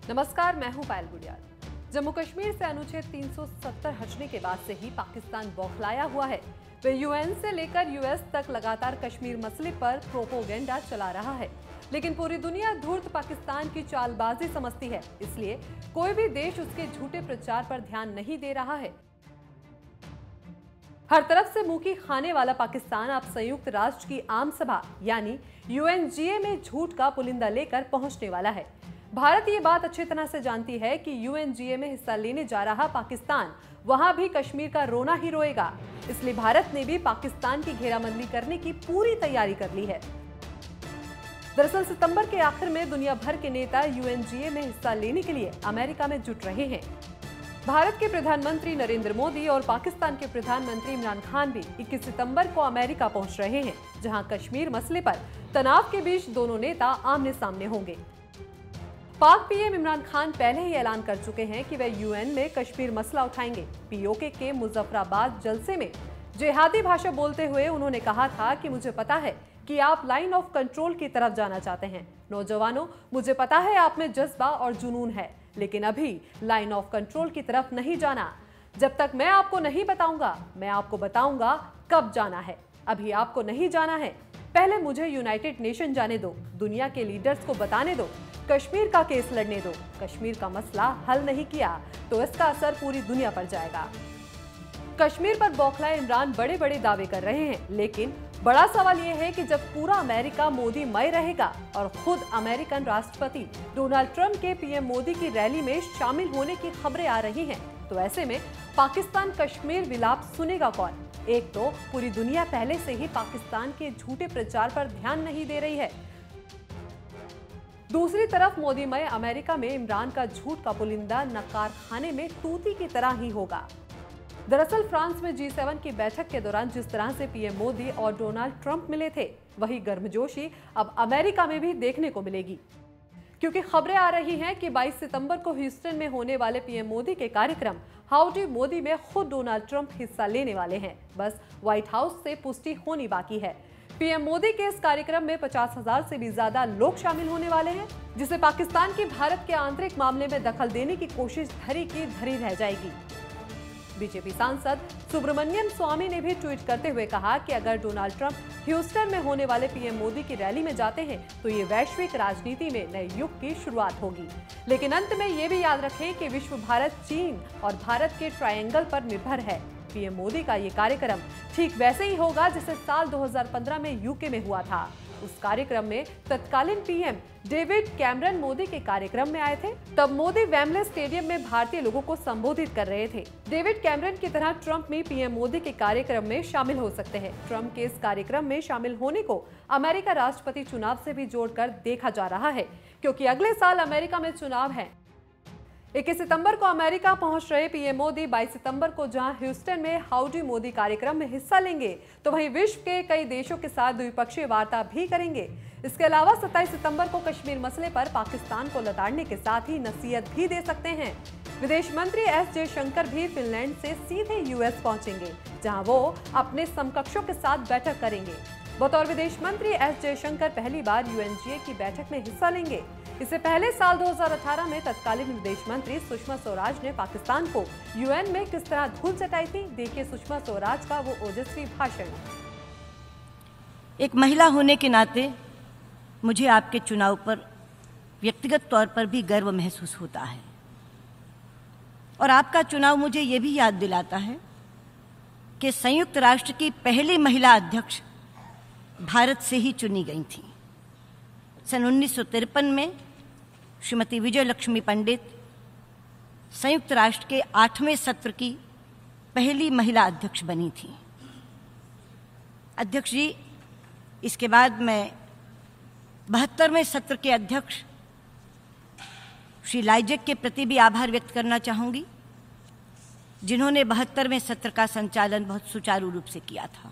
नमस्कार, मैं हूं पायल गुडियाल। जम्मू कश्मीर से अनुच्छेद 370 हटने के बाद से ही पाकिस्तान बौखलाया हुआ है। वे यूएन से लेकर यूएस तक लगातार कश्मीर मसले पर प्रोपोगेंडा चला रहा है, लेकिन पूरी दुनिया धूर्त पाकिस्तान की चालबाजी समझती है। इसलिए कोई भी देश उसके झूठे प्रचार पर ध्यान नहीं दे रहा है। हर तरफ से मुंह की खाने वाला पाकिस्तान अब संयुक्त राष्ट्र की आम सभा यानी यूएनजीए में झूठ का पुलिंदा लेकर पहुंचने वाला है। भारत ये बात अच्छी तरह से जानती है कि यूएनजीए में हिस्सा लेने जा रहा पाकिस्तान वहां भी कश्मीर का रोना ही रोएगा। इसलिए भारत ने भी पाकिस्तान की घेराबंदी करने की पूरी तैयारी कर ली है। दरअसल सितंबर के आखिर में दुनिया भर के नेता यूएनजीए में हिस्सा लेने के लिए अमेरिका में जुट रहे हैं। भारत के प्रधानमंत्री नरेंद्र मोदी और पाकिस्तान के प्रधानमंत्री इमरान खान भी 21 सितंबर को अमेरिका पहुंच रहे हैं, जहां कश्मीर मसले पर तनाव के बीच दोनों नेता आमने सामने होंगे। पाक पीएम इमरान खान पहले ही ऐलान कर चुके हैं कि वे यूएन में कश्मीर मसला उठाएंगे। पीओके के मुजफ्फराबाद जलसे में जिहादी भाषा बोलते हुए उन्होंने कहा था कि मुझे पता है कि आप लाइन ऑफ कंट्रोल की तरफ जाना चाहते हैं। नौजवानों, मुझे पता है आप में जज्बा और जुनून है, लेकिन अभी लाइन ऑफ कंट्रोल की तरफ नहीं जाना। जब तक मैं आपको नहीं बताऊंगा, मैं आपको बताऊंगा कब जाना है। अभी आपको नहीं जाना है, पहले मुझे यूनाइटेड नेशन जाने दो, दुनिया के लीडर्स को बताने दो, कश्मीर का केस लड़ने दो। कश्मीर का मसला हल नहीं किया तो इसका असर पूरी दुनिया पर जाएगा। कश्मीर पर बौखलाए इमरान बड़े बड़े दावे कर रहे हैं, लेकिन बड़ा सवाल यह है कि जब पूरा अमेरिका मोदीमय रहेगा और खुद अमेरिकन राष्ट्रपति डोनाल्ड ट्रंप के पीएम मोदी की रैली में शामिल होने की खबरें आ रही हैं, तो ऐसे में पाकिस्तान कश्मीर विलाप सुनेगा कौन? एक तो पूरी दुनिया पहले से ही पाकिस्तान के झूठे प्रचार पर ध्यान नहीं दे रही है, दूसरी तरफ मोदीमय अमेरिका में इमरान का झूठ का पुलिंदा नकार खाने में तूती की तरह ही होगा। दरअसल फ्रांस में G7 की बैठक के दौरान जिस तरह से पीएम मोदी और डोनाल्ड ट्रंप मिले थे, वही गर्मजोशी अब अमेरिका में भी देखने को मिलेगी, क्योंकि खबरें आ रही हैं कि 22 सितंबर को ह्यूस्टन में होने वाले पीएम मोदी के कार्यक्रम हाउडी मोदी में खुद डोनाल्ड ट्रंप हिस्सा लेने वाले हैं। बस व्हाइट हाउस से पुष्टि होनी बाकी है। पीएम मोदी के इस कार्यक्रम में 50,000 से भी ज्यादा लोग शामिल होने वाले हैं, जिसे पाकिस्तान की भारत के आंतरिक मामले में दखल देने की कोशिश धरी की धरी रह जाएगी। बीजेपी सांसद सुब्रमण्यम स्वामी ने भी ट्वीट करते हुए कहा कि अगर डोनाल्ड ट्रंप ह्यूस्टन में होने वाले पीएम मोदी की रैली में जाते हैं तो ये वैश्विक राजनीति में नए युग की शुरुआत होगी। लेकिन अंत में ये भी याद रखें कि विश्व भारत, चीन और भारत के ट्रायंगल पर निर्भर है। पीएम मोदी का ये कार्यक्रम ठीक वैसे ही होगा जैसे साल 2015 में यूके में हुआ था। उस कार्यक्रम में तत्कालीन पीएम डेविड कैमरन मोदी के कार्यक्रम में आए थे। तब मोदी वेम्बले स्टेडियम में भारतीय लोगों को संबोधित कर रहे थे। डेविड कैमरन की तरह ट्रंप भी पीएम मोदी के कार्यक्रम में शामिल हो सकते हैं। ट्रंप के इस कार्यक्रम में शामिल होने को अमेरिका राष्ट्रपति चुनाव से भी जोड़कर देखा जा रहा है, क्योंकि अगले साल अमेरिका में चुनाव है। 21 सितंबर को अमेरिका पहुंच रहे पीएम मोदी 22 सितंबर को जहां ह्यूस्टन में हाउडी मोदी कार्यक्रम में हिस्सा लेंगे, तो वहीं विश्व के कई देशों के साथ द्विपक्षीय वार्ता भी करेंगे। इसके अलावा 27 सितंबर को कश्मीर मसले पर पाकिस्तान को लताड़ने के साथ ही नसीहत भी दे सकते हैं। विदेश मंत्री एस जयशंकर भी फिनलैंड से सीधे यूएस पहुंचेंगे, जहां वो अपने समकक्षों के साथ बैठक करेंगे। बतौर विदेश मंत्री एस जयशंकर पहली बार यूएनजीए की बैठक में हिस्सा लेंगे। इससे पहले साल 2018 में तत्कालीन विदेश मंत्री सुषमा स्वराज ने पाकिस्तान को यूएन में किस तरह धूल चटाई थी। देखिए सुषमा स्वराज का वो ओजस्वी भाषण। एक महिला होने के नाते मुझे आपके चुनाव पर व्यक्तिगत तौर पर भी गर्व महसूस होता है, और आपका चुनाव मुझे ये भी याद दिलाता है कि संयुक्त राष्ट्र की पहली महिला अध्यक्ष भारत से ही चुनी गई थी। सन 1953 में श्रीमती विजय लक्ष्मी पंडित संयुक्त राष्ट्र के 8वें सत्र की पहली महिला अध्यक्ष बनी थी। अध्यक्ष जी, इसके बाद मैं 72वें सत्र के अध्यक्ष श्री लाइजेक के प्रति भी आभार व्यक्त करना चाहूँगी, जिन्होंने 72वें सत्र का संचालन बहुत सुचारू रूप से किया था।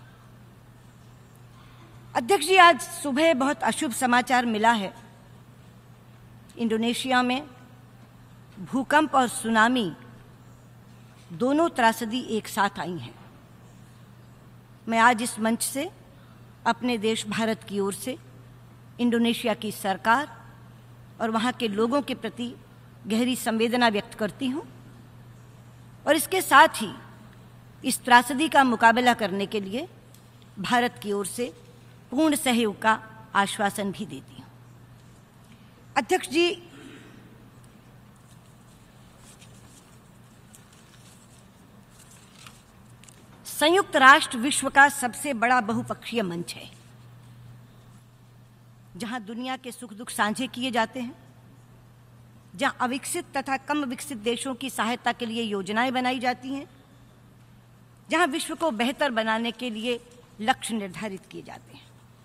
अध्यक्ष जी, आज सुबह बहुत अशुभ समाचार मिला है। इंडोनेशिया में भूकंप और सुनामी दोनों त्रासदी एक साथ आई हैं। मैं आज इस मंच से अपने देश भारत की ओर से इंडोनेशिया की सरकार और वहाँ के लोगों के प्रति गहरी संवेदना व्यक्त करती हूं और इसके साथ ही इस त्रासदी का मुकाबला करने के लिए भारत की ओर से पूर्ण सहयोग का आश्वासन भी देती हूं। अध्यक्ष जी, संयुक्त राष्ट्र विश्व का सबसे बड़ा बहुपक्षीय मंच है, जहां दुनिया के सुख दुख साझे किए जाते हैं, जहां अविकसित तथा कम विकसित देशों की सहायता के लिए योजनाएं बनाई जाती हैं, जहां विश्व को बेहतर बनाने के लिए लक्ष्य निर्धारित किए जाते हैं।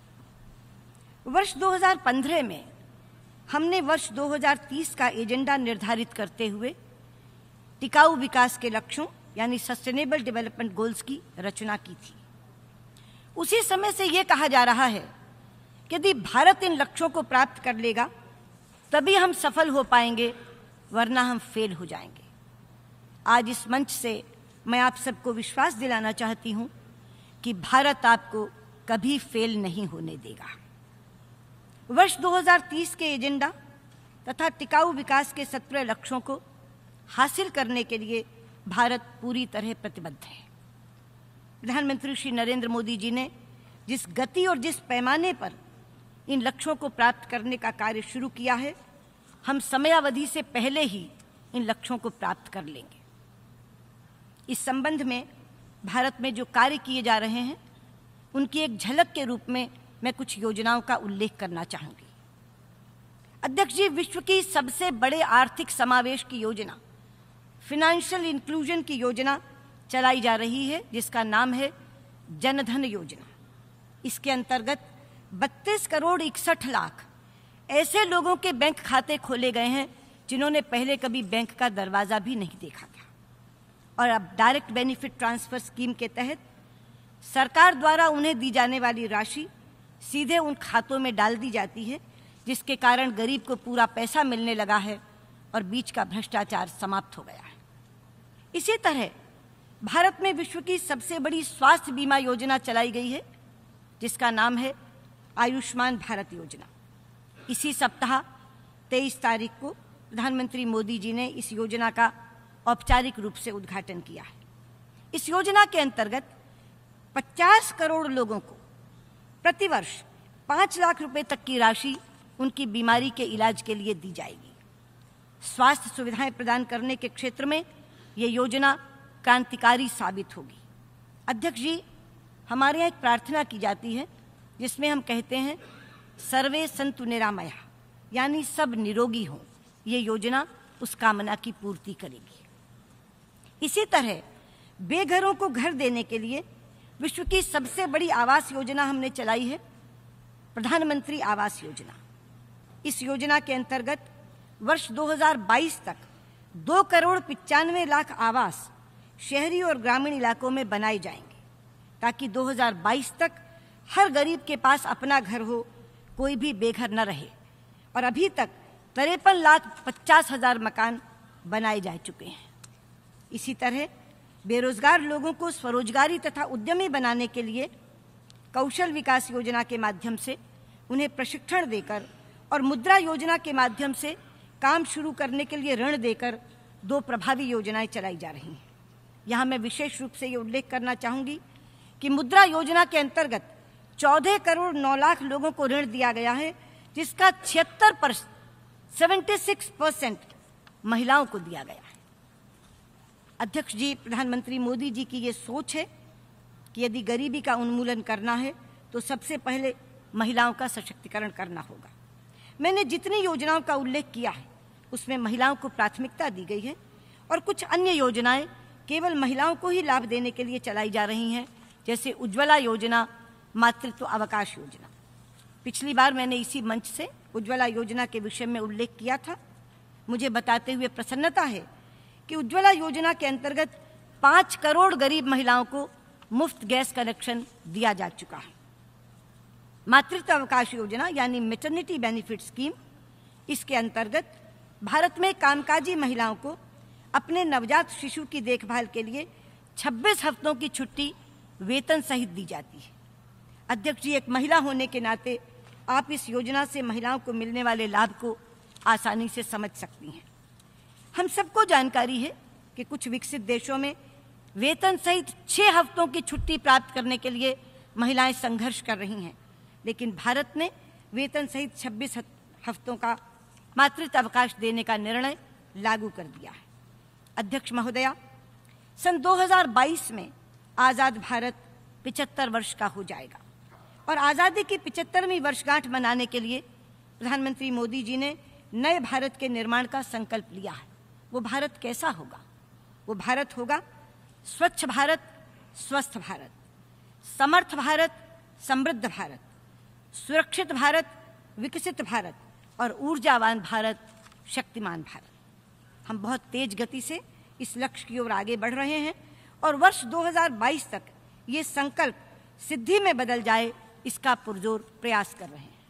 वर्ष 2015 में हमने वर्ष 2030 का एजेंडा निर्धारित करते हुए टिकाऊ विकास के लक्ष्यों यानी सस्टेनेबल डेवलपमेंट गोल्स की रचना की थी। उसी समय से यह कहा जा रहा है कि यदि भारत इन लक्ष्यों को प्राप्त कर लेगा तभी हम सफल हो पाएंगे, वरना हम फेल हो जाएंगे। आज इस मंच से मैं आप सबको विश्वास दिलाना चाहती हूं कि भारत आपको कभी फेल नहीं होने देगा। वर्ष 2030 के एजेंडा तथा टिकाऊ विकास के 17 लक्ष्यों को हासिल करने के लिए भारत पूरी तरह प्रतिबद्ध है। प्रधानमंत्री श्री नरेंद्र मोदी जी ने जिस गति और जिस पैमाने पर इन लक्ष्यों को प्राप्त करने का कार्य शुरू किया है, हम समयावधि से पहले ही इन लक्ष्यों को प्राप्त कर लेंगे। इस संबंध में भारत में जो कार्य किए जा रहे हैं, उनकी एक झलक के रूप में मैं कुछ योजनाओं का उल्लेख करना चाहूंगी। अध्यक्ष जी, विश्व की सबसे बड़े आर्थिक समावेश की योजना, फाइनेंशियल इंक्लूजन की योजना चलाई जा रही है, जिसका नाम है जनधन योजना। इसके अंतर्गत 32 करोड़ 61 लाख ऐसे लोगों के बैंक खाते खोले गए हैं जिन्होंने पहले कभी बैंक का दरवाजा भी नहीं देखा था। और अब डायरेक्ट बेनिफिट ट्रांसफर स्कीम के तहत सरकार द्वारा उन्हें दी जाने वाली राशि सीधे उन खातों में डाल दी जाती है, जिसके कारण गरीब को पूरा पैसा मिलने लगा है और बीच का भ्रष्टाचार समाप्त हो गया है। इसी तरह भारत में विश्व की सबसे बड़ी स्वास्थ्य बीमा योजना चलाई गई है, जिसका नाम है आयुष्मान भारत योजना। इसी सप्ताह 23 तारीख को प्रधानमंत्री मोदी जी ने इस योजना का औपचारिक रूप से उद्घाटन किया है। इस योजना के अंतर्गत 50 करोड़ लोगों को प्रतिवर्ष 5 लाख रुपए तक की राशि उनकी बीमारी के इलाज के लिए दी जाएगी। स्वास्थ्य सुविधाएं प्रदान करने के क्षेत्र में ये योजना क्रांतिकारी साबित होगी। अध्यक्ष जी, हमारे यहाँ एक प्रार्थना की जाती है जिसमें हम कहते हैं सर्वे संतु निरामया, यानी सब निरोगी हों। ये योजना उस कामना की पूर्ति करेगी। इसी तरह बेघरों को घर देने के लिए विश्व की सबसे बड़ी आवास योजना हमने चलाई है, प्रधानमंत्री आवास योजना। इस योजना के अंतर्गत वर्ष 2022 तक 2 करोड़ 95 लाख आवास शहरी और ग्रामीण इलाकों में बनाए जाएंगे, ताकि 2022 तक हर गरीब के पास अपना घर हो, कोई भी बेघर न रहे। और अभी तक 53,50,000 मकान बनाए जा चुके हैं। इसी तरह बेरोजगार लोगों को स्वरोजगारी तथा उद्यमी बनाने के लिए कौशल विकास योजना के माध्यम से उन्हें प्रशिक्षण देकर और मुद्रा योजना के माध्यम से काम शुरू करने के लिए ऋण देकर 2 प्रभावी योजनाएं चलाई जा रही हैं। यहाँ मैं विशेष रूप से ये उल्लेख करना चाहूँगी कि मुद्रा योजना के अंतर्गत 14 करोड़ 9 लाख लोगों को ऋण दिया गया है, जिसका 76% महिलाओं को दिया गया है। अध्यक्ष जी, प्रधानमंत्री मोदी जी की ये सोच है कि यदि गरीबी का उन्मूलन करना है तो सबसे पहले महिलाओं का सशक्तिकरण करना होगा। मैंने जितनी योजनाओं का उल्लेख किया है उसमें महिलाओं को प्राथमिकता दी गई है और कुछ अन्य योजनाएं केवल महिलाओं को ही लाभ देने के लिए चलाई जा रही हैं, जैसे उज्ज्वला योजना, मातृत्व अवकाश योजना। पिछली बार मैंने इसी मंच से उज्ज्वला योजना के विषय में उल्लेख किया था। मुझे बताते हुए प्रसन्नता है कि उज्ज्वला योजना के अंतर्गत 5 करोड़ गरीब महिलाओं को मुफ्त गैस कनेक्शन दिया जा चुका है। मातृत्व अवकाश योजना यानी मैटरनिटी बेनिफिट स्कीम, इसके अंतर्गत भारत में कामकाजी महिलाओं को अपने नवजात शिशु की देखभाल के लिए 26 हफ्तों की छुट्टी वेतन सहित दी जाती है। अध्यक्ष जी, एक महिला होने के नाते आप इस योजना से महिलाओं को मिलने वाले लाभ को आसानी से समझ सकती हैं। हम सबको जानकारी है कि कुछ विकसित देशों में वेतन सहित 6 हफ्तों की छुट्टी प्राप्त करने के लिए महिलाएं संघर्ष कर रही हैं, लेकिन भारत ने वेतन सहित 26 हफ्तों का मातृत्व अवकाश देने का निर्णय लागू कर दिया है। अध्यक्ष महोदया, सन 2022 में आज़ाद भारत 75 वर्ष का हो जाएगा और आज़ादी की 75वीं वर्षगांठ मनाने के लिए प्रधानमंत्री मोदी जी ने नए भारत के निर्माण का संकल्प लिया है। वो भारत कैसा होगा? वो भारत होगा स्वच्छ भारत, स्वस्थ भारत, समर्थ भारत, समृद्ध भारत, सुरक्षित भारत, विकसित भारत और ऊर्जावान भारत, शक्तिमान भारत। हम बहुत तेज गति से इस लक्ष्य की ओर आगे बढ़ रहे हैं और वर्ष 2022 तक ये संकल्प सिद्धि में बदल जाए, इसका पुरजोर प्रयास कर रहे हैं।